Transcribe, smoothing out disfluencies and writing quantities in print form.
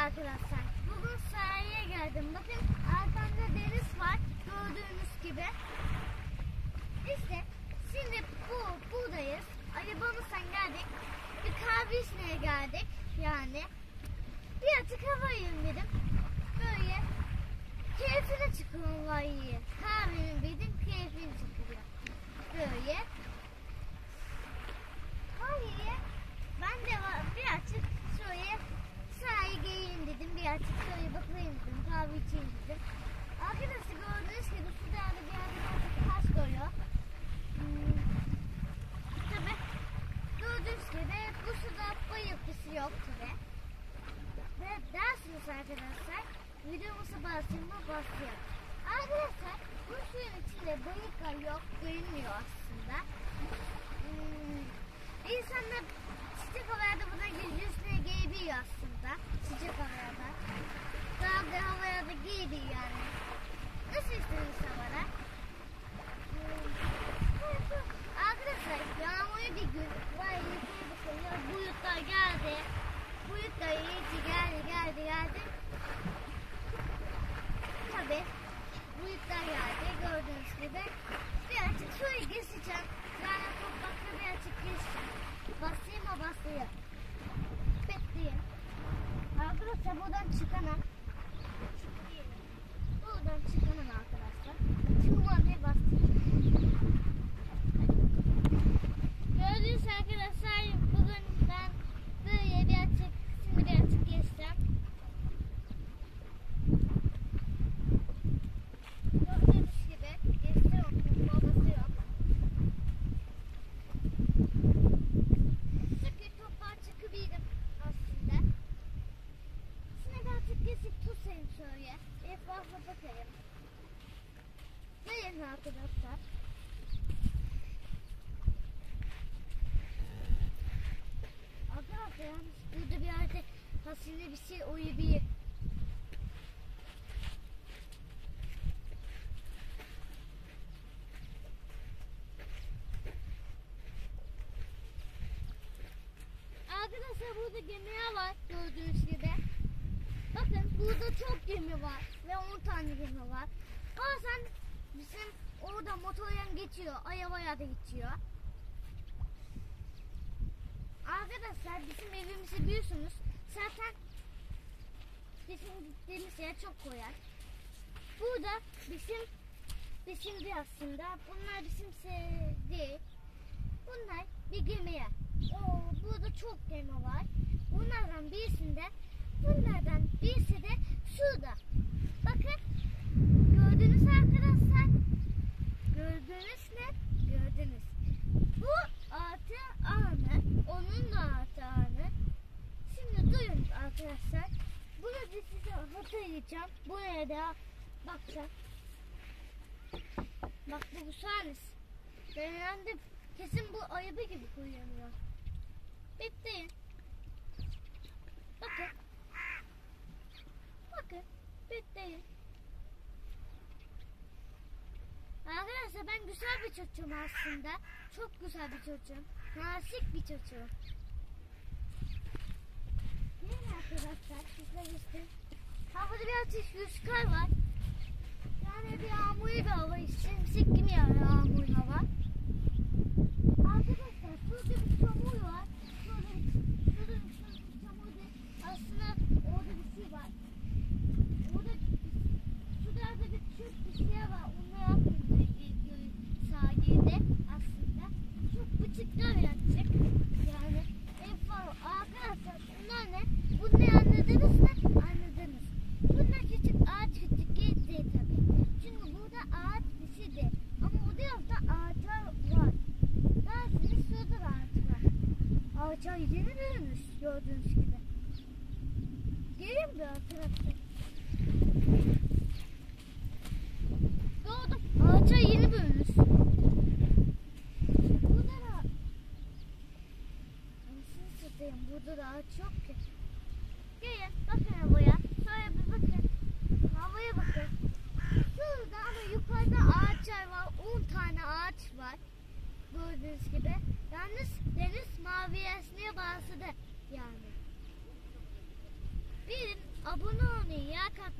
arkadaşlar. Bugün sahile geldim. Bakın arkamda deniz var. Gördüğünüz gibi. İşte şimdi buradayız. Arabamızdan geldik. Bir kahve içmeye geldik. Yani bir açık hava yiyin dedim. Böyle keyfine çıkıyorum vallahi. Kahvenin bildim keyfini çıkıyor. Böyle. Vallahi ben de bir açık şöyle sahaya geleyim dedim. Bir açık şöyle bakayım dedim. Kahve içeyim dedim. Arkadaşlar gördüğünüz gibi suda bir yerde taş koyuyor. Tabi gördüğünüz gibi bu suda bayıltısı yok tabi. Ve dersiniz arkadaşlar videomuza basıyor. Arkadaşlar bu suyun içinde balıklar yok, görünmüyor aslında. İnsanlar sıcak havada buna yüzüne giyebiliyor aslında. Sıcak havada. Dalga havaya da giyebiliyor yani. Nasıl istediğiniz havada? Arkadaşlar yağmurlu bir gün var, yukarı bakıyor. Bulutlar geldi. Bulutlar iyice geldi. Tabi bulutlar geldi gördüğünüz gibi. Birazcık şöyle geçeceğim. Yani toprakta birazcık geçeceğim. Basayım. Bekleyin. Arkadaşlar buradan çıkamam. Buradan çıkamam arkadaşlar. Tırmanmaya basayım. Gördüğünüz arkadaşlar bugün ben böyle birazcık geçeceğim. Gördüğünüz gibi geçiyorum. Basıyorum. Çünkü toprağa çıkabildim aslında. Şimdi birazcık kesip tutayım şöyle. Etrafa bakayım. Gelin arkadaşlar. Arkadaşlar yalnız burada bir yerde hazinli bir şey uyuyabilir. Arkadaşlar burada gemiler var gördüğünüz gibi. Bakın burada çok gemi var ve 10 tane gemi var. Bazen bizim orada motoryan geçiyor, arabaya da geçiyor. Arkadaşlar bizim evimizi biliyorsunuz. Zaten bizim gittiğimiz yer çok koyar. Burada bizim de aslında. Bunlar bizim değil. Bunlar bir gemi yer. Burada çok gemi var. Bunlardan birisi de şurada. Bakın. Gördünüz arkadaşlar. Gördünüz mü? Gördünüz. Bu artı anı. Onun da artı anı. Şimdi duyun arkadaşlar. Bunu da size hatırlayacağım. Buraya da bakacağım. Bak bu sahnesi. Ben kesin bu araba gibi kullanıyor. Bekleyin. Bakın. Bekleyin. Arkadaşlar ben güzel bir çocuğum aslında. Çok güzel bir çocuğum. Nazik bir çocuğum. Gelin arkadaşlar sizler işte. Havada birazcık rüzgar var. Yani bir yağmurlu bir hava işte. Simsik gibi yağmurlu hava. Arkadaşlar şurada bir çamur var. Şurada bir çamur değil. Aslında orada bir şey var. Şurada bir küçük bir şey var. Onu yaptım sahilde aslında. Çok küçükler birazcık. Yani ev var. Arkadaşlar bunlar ne? Bunu anladınız mı? Anladınız. Bunlar küçük ağaç değil tabii. Çünkü burada ağaç bir şey değil. Ama o tarafta ağaçlar var. Dersiniz şurada da ağaç var. Ağaçlar yeni bölünmüş gördüğünüz gibi. Gelin mi arkadaşlar? Gördüm. Ağaçlar yeni bölünmüş. Burada da anasını satayım. Burada da ağaç yok ki. Gelin bakın havaya. Şöyle bir bakın. Havaya bakın. Şurada ama yukarıda ağaçlar var. 10 tane ağaç var. Gördüğünüz gibi. Yalnız deniz mavileşmeye başladı yani. Bir abone olmayı, like